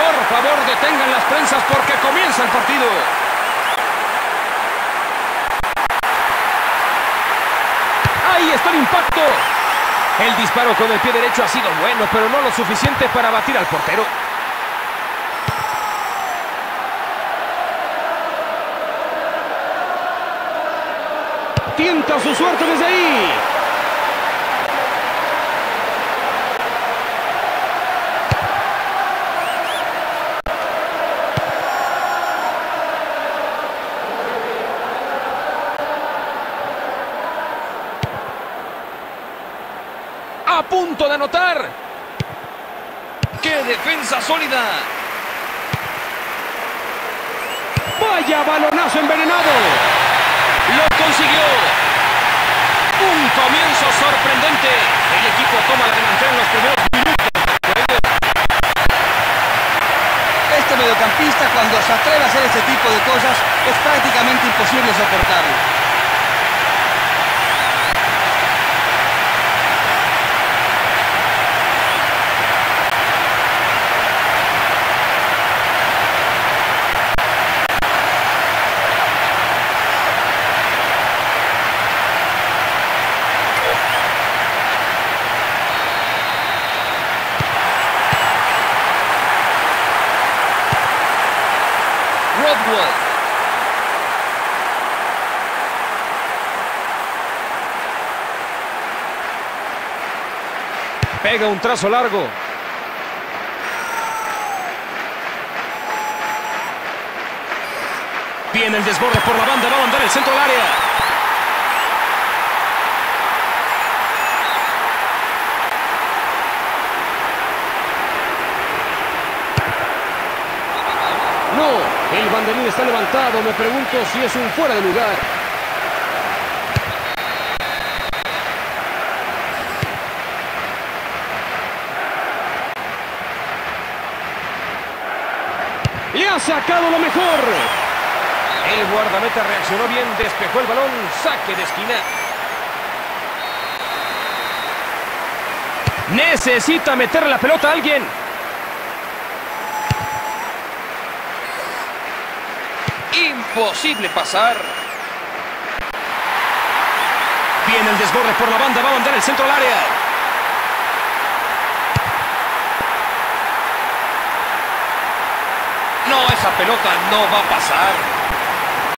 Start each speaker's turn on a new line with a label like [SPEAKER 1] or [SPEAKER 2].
[SPEAKER 1] Por favor, detengan las prensas porque comienza el partido. Ahí está el impacto. El disparo con el pie derecho ha sido bueno, pero no lo suficiente para batir al portero. Tienta su suerte desde ahí. A punto de anotar. ¡Qué defensa sólida! ¡Vaya balonazo envenenado! ¡Lo consiguió! ¡Un comienzo sorprendente! El equipo toma la delantera en los primeros minutos.
[SPEAKER 2] Este mediocampista, cuando se atreve a hacer este tipo de cosas, es prácticamente imposible soportarlo.
[SPEAKER 1] Pega un trazo largo. Viene el desborde por la banda, va a mandar el centro al área. No, el banderín está levantado. Me pregunto si es un fuera de lugar. ¡Le ha sacado lo mejor! El guardameta reaccionó bien, despejó el balón, saque de esquina. Necesita meter la pelota a alguien. Imposible pasar. Viene el desborde por la banda, va a mandar el centro al área. No, esa pelota no va a pasar.